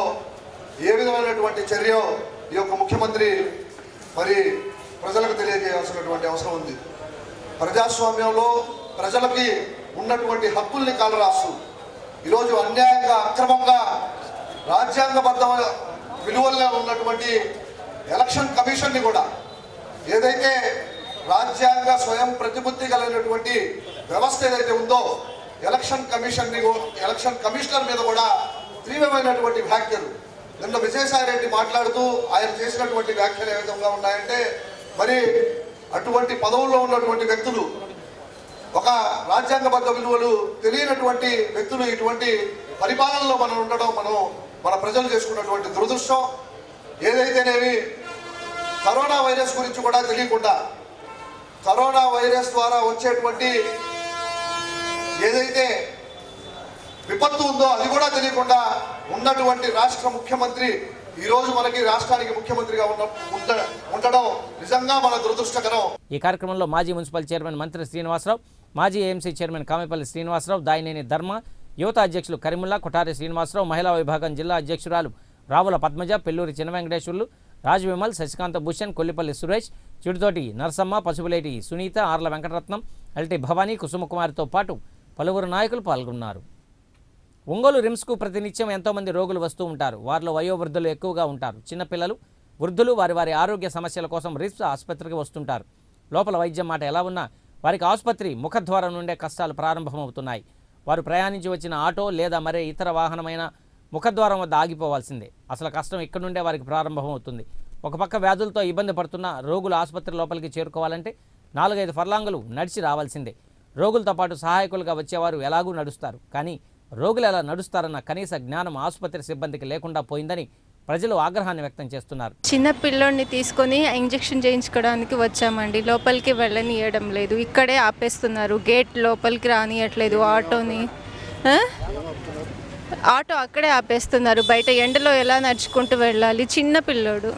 ఏ విధమైనటువంటి చర్య ఈ యొక్క ముఖ్యమంత్రి మరి ప్రజలకు తెలియజేయాల్సినటువంటి అవసరం ఉంది. ప్రజాస్వామ్యంలో ప్రజలకి ఉన్నటువంటి హక్కుల్ని కాలరాస్తూ ఈరోజు అన్యాయంగా అక్రమంగా రాజ్యాంగబద్ధ విలువల్లో ఉన్నటువంటి ఎలక్షన్ కమిషన్ని కూడా ఏదైతే రాజ్యాంగ స్వయం ప్రతిపత్తి కలిగినటువంటి వ్యవస్థ ఏదైతే ఉందో ఎలక్షన్ కమిషన్ని ఎలక్షన్ కమిషనర్ మీద కూడా తీవ్రమైనటువంటి వ్యాఖ్యలు నిన్న విజయసాయి రెడ్డి మాట్లాడుతూ ఆయన చేసినటువంటి వ్యాఖ్యలు ఏ విధంగా ఉన్నాయంటే మరి అటువంటి పదవుల్లో ఉన్నటువంటి వ్యక్తులు ఒక రాజ్యాంగబద్ధ విలువలు తెలియనటువంటి వ్యక్తులు ఇటువంటి పరిపాలనలో మనం ఉండడం మనం మన ప్రజలు చేసుకున్నటువంటి దురదృష్టం. ఏదైతేనేవి కరోనా వైరస్ గురించి కూడా తెలియకుండా కరోనా వైరస్ ద్వారా వచ్చేటువంటి ఏదైతే విపత్తు ఉందో అది కూడా తెలియకుండా ఉన్నటువంటి రాష్ట్ర ముఖ్యమంత్రి ఈరోజు మనకి రాష్ట్రానికి ముఖ్యమంత్రిగా ఉన్న ఉండడం నిజంగా మన దురదృష్టకరం. ఈ కార్యక్రమంలో మాజీ మున్సిపల్ చైర్మన్ మంత్రి శ్రీనివాసరావు, మాజీ ఏఎంసీ చైర్మన్ కామెపల్లి శ్రీనివాసరావు, దాయినేని ధర్మ, యువత అధ్యక్షులు కరీముల్లా, కొఠారి శ్రీనివాసరావు, మహిళా విభాగం జిల్లా అధ్యక్షురాలు రావుల పద్మజ, పెల్లూరి చిన్న వెంకటేశ్వర్లు, రాజ్ విమల్, శశికాంత భూషణ్, కొల్లిపల్లి సురేష్, చిడుతోటి నరసమ్మ, పసుపులేటి సునీత, ఆర్ల వెంకటరత్నం, ఎల్టీ భవానీ, కుసుమకుమారితో పాటు పలువురు నాయకులు పాల్గొన్నారు. ఒంగోలు రిమ్స్కు ప్రతినిత్యం ఎంతోమంది రోగులు వస్తూ ఉంటారు. వారిలో వయోవృద్ధులు ఎక్కువగా ఉంటారు. చిన్నపిల్లలు, వృద్ధులు వారి వారి ఆరోగ్య సమస్యల కోసం రిమ్స్ ఆసుపత్రికి వస్తుంటారు. లోపల వైద్యం మాట ఎలా ఉన్నా వారికి ఆసుపత్రి ముఖద్వారం నుండే కష్టాలు ప్రారంభమవుతున్నాయి. వారు ప్రయాణించి వచ్చిన ఆటో లేదా మరే ఇతర వాహనమైన ముఖద్వారం వద్ద ఆగిపోవాల్సిందే. అసలు కష్టం ఇక్కడ నుండే వారికి ప్రారంభమవుతుంది. ఒక పక్క వ్యాధులతో ఇబ్బంది పడుతున్న రోగులు ఆసుపత్రి లోపలికి చేరుకోవాలంటే నాలుగైదు ఫర్లాంగులు నడిచి రావాల్సిందే. రోగులతో పాటు సహాయకులుగా వచ్చేవారు ఎలాగూ నడుస్తారు. కానీ రోగులు ఎలా నడుస్తారన్న కనీస జ్ఞానం ఆసుపత్రి సిబ్బందికి లేకుండా పోయిందని ప్రజలు ఆగ్రహాన్ని వ్యక్తం చేస్తున్నారు. చిన్న పిల్లోడిని తీసుకొని ఇంజెక్షన్ చేయించుకోవడానికి వచ్చామండి. లోపలికి వెళ్ళనియడం లేదు, ఇక్కడే ఆపేస్తున్నారు. గేట్ లోపలికి రానియట్లేదు ఆటోని. ఆటో అక్కడే ఆపేస్తున్నారు. బయట ఎండలో ఎలా నడుచుకుంటూ వెళ్ళాలి? చిన్న పిల్లోడు,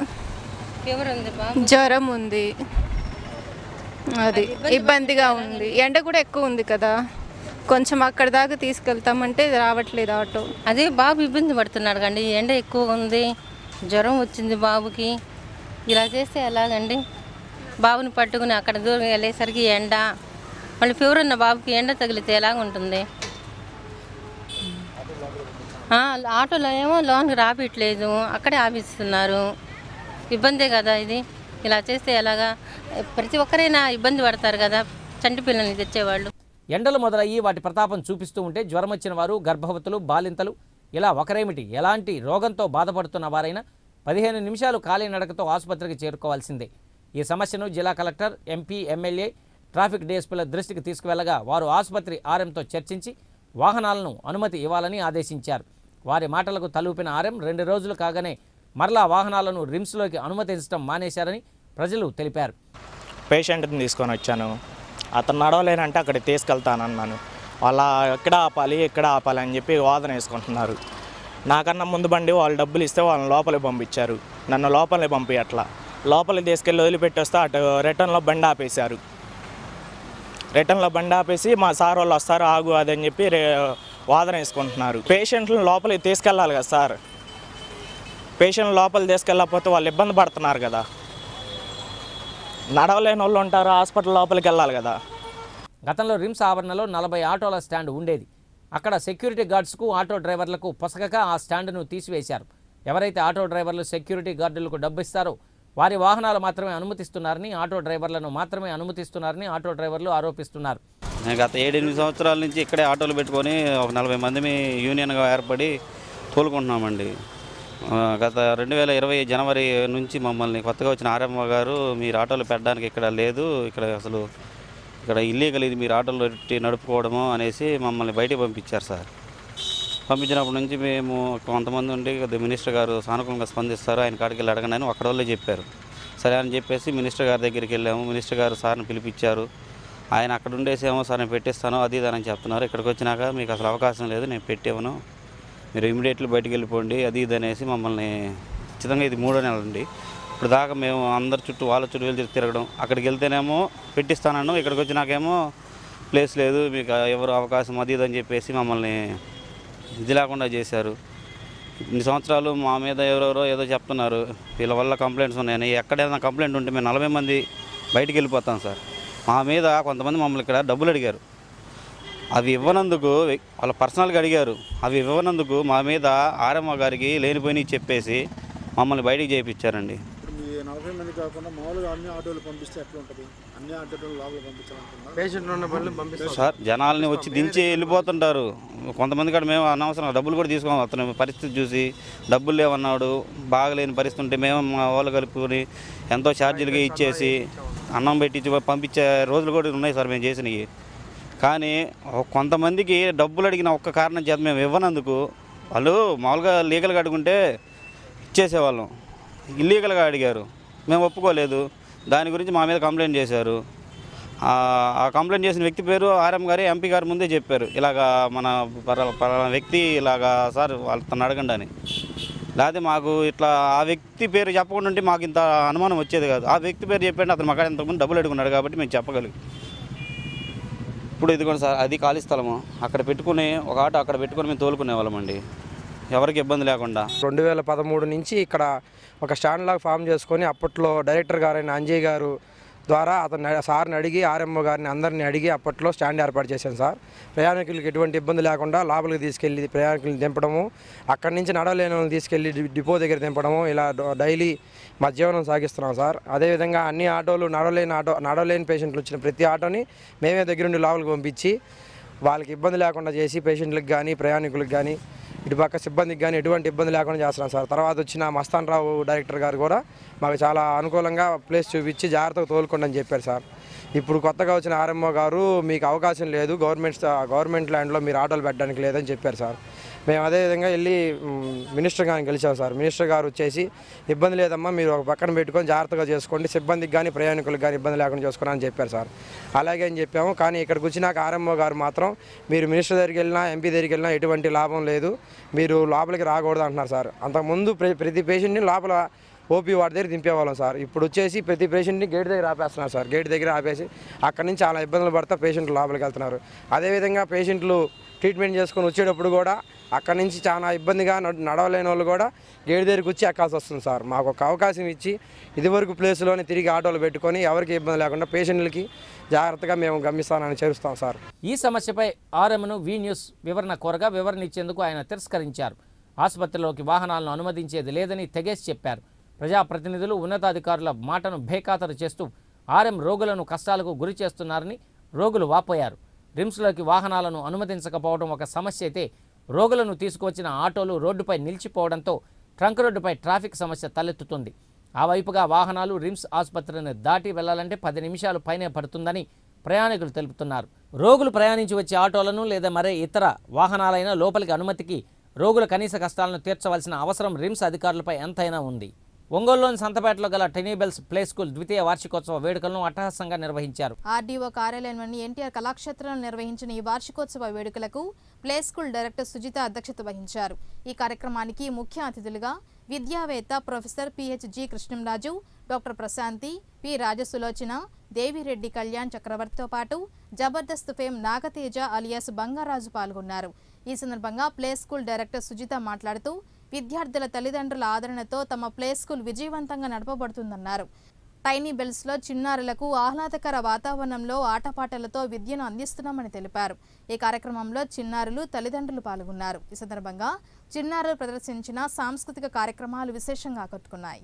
జ్వరం ఉంది, అది ఇబ్బందిగా ఉంది. ఎండ కూడా ఎక్కువ ఉంది కదా, కొంచెం అక్కడ దాకా తీసుకెళ్తామంటే రావట్లేదు ఆటో. అదే బాబు ఇబ్బంది పడుతున్నాడు కండి, ఎండ ఎక్కువ ఉంది, జ్వరం వచ్చింది బాబుకి. ఇలా చేస్తే ఎలాగండి? బాబుని పట్టుకుని అక్కడ దూరం వెళ్ళేసరికి ఎండ, మళ్ళీ ఫీవర్ ఉన్న బాబుకి ఎండ తగిలితే ఎలాగ ఉంటుంది? ఆటోలో ఏమో లోన్కి రాపిట్లేదు, అక్కడే ఆపిస్తున్నారు. ఇబ్బందే కదా ఇది. ఇలా చేస్తే ఎలాగా? ప్రతి ఒక్కరైనా ఇబ్బంది పడతారు కదా చంటి పిల్లల్ని తెచ్చేవాళ్ళు. ఎండలు మొదలయ్యి వాటి ప్రతాపం చూపిస్తూ ఉంటే జ్వరం వచ్చిన వారు, గర్భవతులు, బాలింతలు ఇలా ఒకరేమిటి ఎలాంటి రోగంతో బాధపడుతున్న వారైనా పదిహేను నిమిషాలు ఖాళీ నడకతో ఆసుపత్రికి చేరుకోవాల్సిందే. ఈ సమస్యను జిల్లా కలెక్టర్, ఎంపీ, ఎమ్మెల్యే, ట్రాఫిక్ డీఎస్పీల దృష్టికి తీసుకువెళ్లగా వారు ఆసుపత్రి ఆర్ఎంతో చర్చించి వాహనాలను అనుమతి ఇవ్వాలని ఆదేశించారు. వారి మాటలకు తలూపిన ఆర్ఎం రెండు రోజులు కాగానే మరలా వాహనాలను రిమ్స్లోకి అనుమతించడం మానేశారని ప్రజలు తెలిపారు. పేషెంట్ని తీసుకొని వచ్చాను, అతను నడవలేనంటే అక్కడికి తీసుకెళ్తానన్నాను. వాళ్ళ ఎక్కడ ఆపాలి ఎక్కడ ఆపాలి అని చెప్పి వాదన వేసుకుంటున్నారు. నాకన్నా ముందు బండి వాళ్ళు డబ్బులు ఇస్తే వాళ్ళని లోపలికి పంపించారు, నన్ను లోపలికి పంపించట్లా. లోపలికి తీసుకెళ్ళి వదిలిపెట్టి వస్తే అటు రిటర్న్లో బండి ఆపేశారు. రిటర్న్లో బండి ఆపేసి మా సార్ వాళ్ళు వస్తారు ఆగు అదని చెప్పి వాదన వేసుకుంటున్నారు. పేషెంట్లను లోపలికి తీసుకెళ్ళాలి కదా సార్, పేషెంట్ లోపలికి తీసుకెళ్ళకపోతే వాళ్ళు ఇబ్బంది పడుతున్నారు కదా. నడవలేని వాళ్ళు ఉంటారు, హాస్పిటల్ లోపలికి వెళ్ళాలి కదా. గతంలో రిమ్స్ ఆవరణలో నలభై ఆటోల స్టాండ్ ఉండేది. అక్కడ సెక్యూరిటీ గార్డ్స్కు, ఆటో డ్రైవర్లకు పొసగక ఆ స్టాండ్ను తీసివేశారు. ఎవరైతే ఆటో డ్రైవర్లు సెక్యూరిటీ గార్డులకు డబ్బు ఇస్తారో వారి వాహనాలు మాత్రమే అనుమతిస్తున్నారని, ఆటో డ్రైవర్లను మాత్రమే అనుమతిస్తున్నారని ఆటో డ్రైవర్లు ఆరోపిస్తున్నారు. గత ఏడెనిమిది సంవత్సరాల నుంచి ఇక్కడే ఆటోలు పెట్టుకొని ఒక నలభై మంది యూనియన్గా ఏర్పడి తోలుకుంటున్నామండి. గత రెండు వేల ఇరవై జనవరి నుంచి మమ్మల్ని కొత్తగా వచ్చిన ఆర్ఎంఓ గారు మీరు ఆటోలు పెట్టడానికి ఇక్కడ లేదు, ఇక్కడ అసలు ఇక్కడ ఇల్లీగల్ ఇది, మీరు ఆటోలు నడుపుకోవడము అనేసి మమ్మల్ని బయటికి పంపించారు సార్. పంపించినప్పటి నుంచి మేము కొంతమంది ఉండి మినిస్టర్ గారు సానుకూలంగా స్పందిస్తారు, ఆయన కాడికి వెళ్ళి అడగనని అక్కడ వాళ్ళే చెప్పారు. సరే అని చెప్పేసి మినిస్టర్ గారి దగ్గరికి వెళ్ళాము. మినిస్టర్ గారు సార్ని పిలిపించారు. ఆయన అక్కడ ఉండేసేమో సార్ నేను పెట్టిస్తాను అది ఇది అని చెప్తున్నారు. ఇక్కడికి వచ్చినాక మీకు అసలు అవకాశం లేదు, నేను పెట్టేవను, మీరు ఇమీడియట్లీ బయటికి వెళ్ళిపోండి అది ఇది అనేసి మమ్మల్ని ఖచ్చితంగా ఇది మూడో నెల అండి. ఇప్పుడు దాకా మేము అందరి చుట్టూ వాళ్ళ చుట్టూ వెళ్ళి తిరగడం, అక్కడికి వెళ్తేనేమో పెట్టిస్తానను, ఇక్కడికి వచ్చినాకేమో ప్లేస్ లేదు మీకు ఎవరు అవకాశం అది ఇది అని చెప్పేసి మమ్మల్ని ఇది లేకుండా చేశారు. ఇన్ని సంవత్సరాలు మా మీద ఎవరెవరో ఏదో చెప్తున్నారు, వీళ్ళ వల్ల కంప్లైంట్స్ ఉన్నాయని. ఎక్కడైనా కంప్లైంట్ ఉంటే మేము నలభై మంది బయటికి వెళ్ళిపోతాం సార్. మా మీద కొంతమంది మమ్మల్ని ఇక్కడ డబ్బులు అడిగారు. అవి ఇవ్వనందుకు వాళ్ళ పర్సనల్గా అడిగారు. అవి ఇవ్వనందుకు మా మీద ఆర్ఎంఓ గారికి లేనిపోయినవి చెప్పేసి మమ్మల్ని బయటికి చేయించారండి. నలభై మంది కాకుండా మామూలుగా అన్ని ఆటోలు పంపిస్తే ఎట్లా ఉంటుంది? అన్ని ఆటోలు లోపల పంపించాలనుకున్నా పేషెంట్లు ఉన్న బండ్లు పంపిస్తారు సార్. జనాల్ని వచ్చి దించి వెళ్ళిపోతుంటారు. కొంతమంది కాడ మేము అనవసరం డబ్బులు కూడా తీసుకోము. అతని పరిస్థితి చూసి డబ్బులు లేవన్నాడు, బాగలేని పరిస్థితి ఉంటే మేము మా వాళ్ళు కలుపుకొని ఎంతో ఛార్జీలుగా ఇచ్చేసి అన్నం పెట్టించి పంపించే రోజులు కూడా ఉన్నాయి సార్ మేము చేసినవి. కానీ కొంతమందికి డబ్బులు అడిగిన ఒక్క కారణం చేత మేము ఇవ్వనందుకు వాళ్ళు మామూలుగా లీగల్గా అడుగుంటే ఇచ్చేసేవాళ్ళం, ఇల్లీగల్గా అడిగారు, మేము ఒప్పుకోలేదు. దాని గురించి మా మీద కంప్లైంట్ చేశారు. ఆ కంప్లైంట్ చేసిన వ్యక్తి పేరు ఆర్ఎం గారు ఎంపీ గారు ముందే చెప్పారు, ఇలాగా మన పలానా వ్యక్తి ఇలాగా సార్ వాళ్ళతో అడగండి అని. లేకపోతే మాకు ఇట్లా ఆ వ్యక్తి పేరు చెప్పకుండా ఉంటే మాకు ఇంత అనుమానం వచ్చేది కాదు. ఆ వ్యక్తి పేరు చెప్పండి, అతను మాకు ఇంతకుముందు డబ్బులు అడుగున్నాడు కాబట్టి మేము చెప్పగలిగాం. ఇప్పుడు ఇదిగోండి సార్, అది ఖాళీ స్థలము. అక్కడ పెట్టుకుని ఒక ఆటో అక్కడ పెట్టుకుని మేము తోలుకునే వాళ్ళమండి, ఎవరికి ఇబ్బంది లేకుండా. రెండు వేల పదమూడు నుంచి ఇక్కడ ఒక స్టాండ్ లాగా ఫామ్ చేసుకొని అప్పట్లో డైరెక్టర్ గారైన అంజయ్ గారు ద్వారా అతను సార్ని అడిగి ఆర్ఎంఓ గారిని అందరిని అడిగి అప్పట్లో స్టాండ్ ఏర్పాటు చేశాను సార్. ప్రయాణికులకు ఎటువంటి ఇబ్బంది లేకుండా లోపలికి తీసుకెళ్ళి ప్రయాణికులను దింపడము, అక్కడి నుంచి నడవలేని వాళ్ళని తీసుకెళ్ళి డిపో దగ్గర దింపడము, ఇలా డైలీ మా జీవనం సాగిస్తున్నాం సార్. అదేవిధంగా అన్ని ఆటోలు నడవలేని ఆటో నడవలేని పేషెంట్లు వచ్చిన ప్రతి ఆటోని మేమే దగ్గరుండి లోపలికి పంపించి వాళ్ళకి ఇబ్బంది లేకుండా చేసి పేషెంట్లకు కానీ ప్రయాణికులకు కానీ ఇటుపక్క సిబ్బందికి కానీ ఎటువంటి ఇబ్బంది లేకుండా చేస్తున్నాం సార్. తర్వాత వచ్చిన మస్తాన్ రావు డైరెక్టర్ గారు కూడా మాకు చాలా అనుకూలంగా ప్లేస్ చూపించి జాగ్రత్తగా తోలుకోండి అని చెప్పారు సార్. ఇప్పుడు కొత్తగా వచ్చిన ఆర్ఎంఓ గారు మీకు అవకాశం లేదు, గవర్నమెంట్ గవర్నమెంట్ ల్యాండ్లో మీరు ఆటోలు పెట్టడానికి లేదని చెప్పారు సార్. మేము అదేవిధంగా వెళ్ళి మినిస్టర్ గారిని కలిసాం సార్. మినిస్టర్ గారు వచ్చేసి ఇబ్బంది లేదమ్మా, మీరు ఒక పక్కన పెట్టుకొని జాగ్రత్తగా చేసుకోండి, సిబ్బందికి కానీ ప్రయాణికులకు కానీ ఇబ్బంది లేకుండా చేసుకోండి అని చెప్పారు సార్. అలాగే అని చెప్పాము. కానీ ఇక్కడికి వచ్చినాక ఆర్ఎంఓ గారు మాత్రం మీరు మినిస్టర్ దగ్గరికి వెళ్ళినా ఎంపీ దగ్గరికి వెళ్ళినా ఎటువంటి లాభం లేదు, మీరు లోపలికి రాకూడదు అంటున్నారు సార్. అంతకుముందు ప్రతి పేషెంట్ని లోపల ఓపీ వార్డు దగ్గర దింపేవాళ్ళం సార్. ఇప్పుడు వచ్చేసి ప్రతి పేషెంట్ని గేట్ దగ్గర ఆపేస్తున్నారు సార్. గేట్ దగ్గర ఆపేసి అక్కడి నుంచి చాలా ఇబ్బందులు పడతా పేషెంట్లు లోపలికి వెళ్తున్నారు. అదేవిధంగా పేషెంట్లు ట్రీట్మెంట్ చేసుకొని వచ్చేటప్పుడు కూడా అక్కడి నుంచి చాలా ఇబ్బందిగా నడవలేని వాళ్ళు కూడా గేట్ దగ్గరికి వచ్చి ఎక్కాల్సి వస్తుంది సార్. మాకు ఒక అవకాశం ఇచ్చి ఇదివరకు ప్లేస్లోనే తిరిగి ఆటోలు పెట్టుకొని ఎవరికి ఇబ్బంది లేకుండా పేషెంట్లకి జాగ్రత్తగా మేము గమ్యస్థానాన్ని చేరుస్తాం సార్. ఈ సమస్యపై ఆర్ఎంను వి న్యూస్ వివరణ కోరగా వివరణ ఇచ్చేందుకు ఆయన తిరస్కరించారు. ఆసుపత్రిలోకి వాహనాలను అనుమతించేది లేదని తెగేసి చెప్పారు. ప్రజాప్రతినిధులు ఉన్నతాధికారుల మాటను బేఖాతరు చేస్తూ ఆర్ఎం రోగులను కష్టాలకు గురి చేస్తున్నారని రోగులు వాపోయారు. రిమ్స్లోకి వాహనాలను అనుమతించకపోవడం ఒక సమస్య అయితే రోగులను తీసుకువచ్చిన ఆటోలు రోడ్డుపై నిలిచిపోవడంతో ట్రంక్ రోడ్డుపై ట్రాఫిక్ సమస్య తలెత్తుతుంది. ఆ వైపుగా వాహనాలు రిమ్స్ ఆసుపత్రిని దాటి వెళ్లాలంటే పది నిమిషాలు పైనే పడుతుందని ప్రయాణికులు తెలుపుతున్నారు. రోగులు ప్రయాణించి వచ్చే ఆటోలను లేదా మరే ఇతర వాహనాలైన లోపలికి అనుమతికి రోగుల కనీస కష్టాలను తీర్చవలసిన అవసరం రిమ్స్ అధికారులపై ఎంతైనా ఉంది. ఒంగోలులోని సంతపేటలో గల టెనీబెల్స్ ప్లే స్కూల్ ద్వితీయ వార్షికోత్సవ వేడుకలను అట్టహాసంగా నిర్వహించారు. ఆర్డీఓ కార్యాలయంలోని ఎన్టీఆర్ కళాక్షేత్రంలో నిర్వహించిన ఈ వార్షికోత్సవ వేడుకలకు ప్లే స్కూల్ డైరెక్టర్ సుజిత అధ్యక్షత వహించారు. ఈ కార్యక్రమానికి ముఖ్య అతిథులుగా విద్యావేత్త professor PHG Krishnamraju, doctor Prashanti, P Rajasulochana, Devireddy Kalyan చక్రవర్తితో పాటు జబర్దస్త్ ఫేమ్ నాగతేజ అలియాస్ బంగారాజు పాల్గొన్నారు. ఈ సందర్భంగా ప్లే స్కూల్ డైరెక్టర్ సుజిత మాట్లాడుతూ విద్యార్థుల తల్లిదండ్రుల ఆదరణతో తమ ప్లే స్కూల్ విజయవంతంగా నడపబడుతుందన్నారు. టైనీ బెల్స్లో చిన్నారులకు ఆహ్లాదకర వాతావరణంలో ఆటపాటలతో విద్యను అందిస్తున్నామని తెలిపారు. ఈ కార్యక్రమంలో చిన్నారులు తల్లిదండ్రులు పాల్గొన్నారు. ఈ సందర్భంగా చిన్నారులు ప్రదర్శించిన సాంస్కృతిక కార్యక్రమాలు విశేషంగా ఆకట్టుకున్నాయి.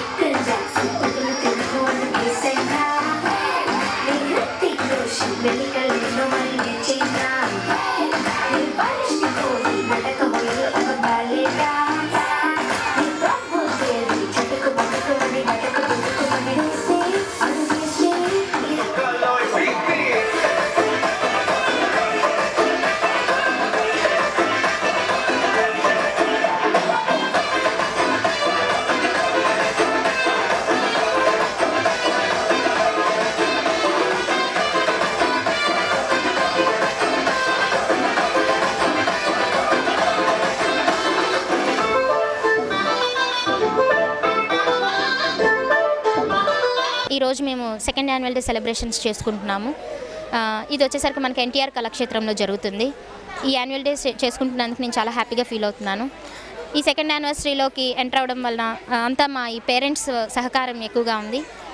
ఈరోజు మేము సెకండ్ యాన్యువల్ డే సెలబ్రేషన్స్ చేసుకుంటున్నాము. ఇది వచ్చేసరికి మనకి ఎన్టీఆర్ కళాక్షేత్రంలో జరుగుతుంది. ఈ యాన్యువల్ డే చేసుకుంటున్నందుకు నేను చాలా హ్యాపీగా ఫీల్ అవుతున్నాను. ఈ సెకండ్ యానివర్సరీలోకి ఎంటర్ అవ్వడం వలన అంతా మా ఈ పేరెంట్స్ సహకారం ఎక్కువగా ఉంది.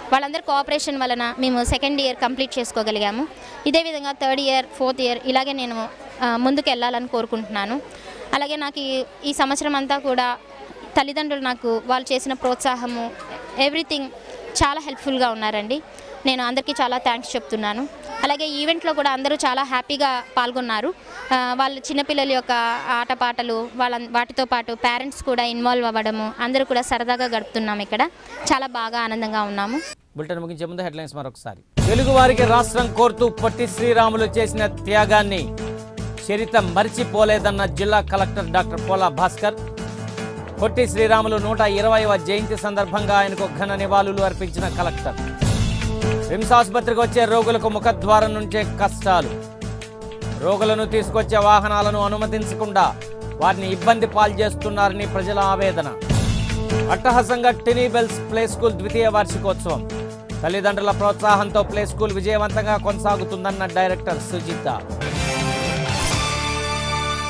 వాళ్ళందరి కోఆపరేషన్ వలన మేము సెకండ్ ఇయర్ కంప్లీట్ చేసుకోగలిగాము. ఇదే విధంగా థర్డ్ ఇయర్ ఫోర్త్ ఇయర్ ఇలాగే నేను ముందుకు వెళ్ళాలని కోరుకుంటున్నాను. అలాగే నాకు ఈ సంవత్సరం అంతా కూడా తల్లిదండ్రులు నాకు వాళ్ళు చేసిన ప్రోత్సాహము ఎవ్రీథింగ్ చాలా హెల్ప్ఫుల్గా ఉన్నారండి. నేను అందరికీ చాలా థ్యాంక్స్ చెప్తున్నాను. అలాగే ఈవెంట్లో కూడా అందరూ చాలా హ్యాపీగా పాల్గొన్నారు. వాళ్ళ చిన్నపిల్లల యొక్క ఆటపాటలు వాళ్ళ వాటితో పాటు పేరెంట్స్ కూడా ఇన్వాల్వ్ అవ్వడము అందరూ కూడా సరదాగా గడుపుతున్నాము. ఇక్కడ చాలా బాగా ఆనందంగా ఉన్నాము. బులెటిన్ ముగించే ముందు హెడ్లైన్స్ మరొకసారి. తెలుగువారికి రాష్ట్రం కోరుతూ పొట్టి శ్రీరాములు చేసిన త్యాగాన్ని చరిత్ర మరిచిపోలేదన్న జిల్లా కలెక్టర్ డాక్టర్ పోలా భాస్కర్. పొట్టి శ్రీరాములు నూట ఇరవైవ జయంతి సందర్భంగా ఆయనకు ఘన నివాళులు అర్పించిన కలెక్టర్. రిమ్స్ ఆసుపత్రికి వచ్చే రోగులకు ముఖద్వారం నుంచే కష్టాలు. రోగులను తీసుకొచ్చే వాహనాలను అనుమతించకుండా వారిని ఇబ్బంది పాలు చేస్తున్నారని ప్రజల ఆవేదన. అట్టహాసంగా టినీబెల్స్ ప్లే స్కూల్ ద్వితీయ వార్షికోత్సవం. తల్లిదండ్రుల ప్రోత్సాహంతో ప్లే స్కూల్ విజయవంతంగా కొనసాగుతుందన్న డైరెక్టర్ సుజిత.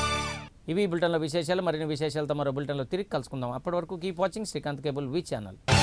ఇవి బులెటిన్లో విశేషాలు. మరిన్ని విశేషాలతో మరో బులెటిన్లో తిరిగి కలుసుకుందాం. అప్పటి వరకు keep watching Srikanth cable V channel.